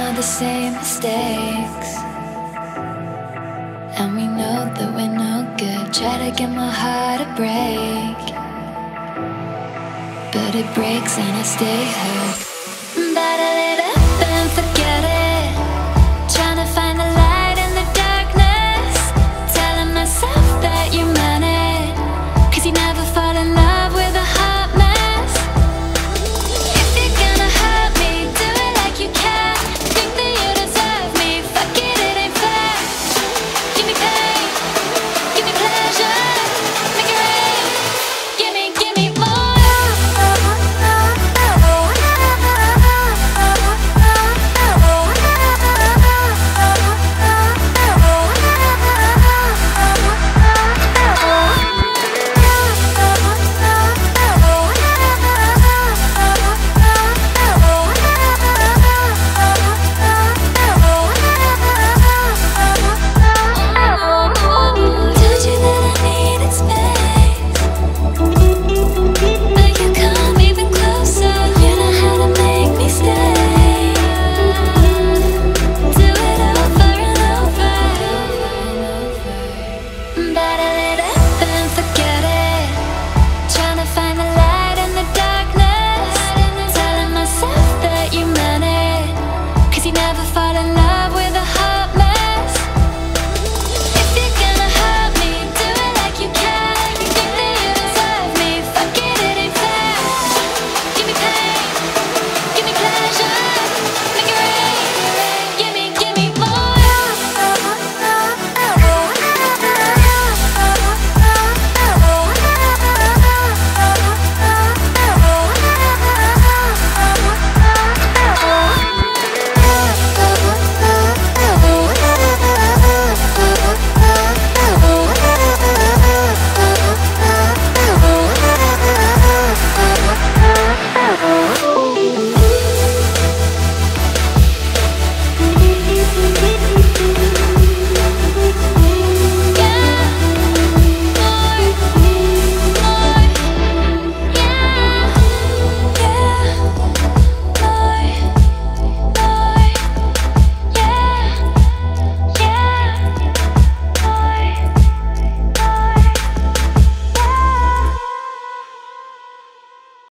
all the same mistakes, and we know that we're no good. Try to get my heart to break, but it breaks and I stay hurt. Bottle it up and forget it, trying to find the light in the darkness, telling myself that you meant it, 'cause you never fall in love with a hot mess. If you're gonna hurt me, do it like you can. Think that you deserve me, fuck it, it ain't fair. Give me pain, give me pleasure, make it rain. Give me more. Told you that I needed space, but you come even closer. You know how to make me stay. Do it over and over. Bottle it up and forget it, trying to find the light in the darkness, telling myself that you meant it, 'cause you never fall in love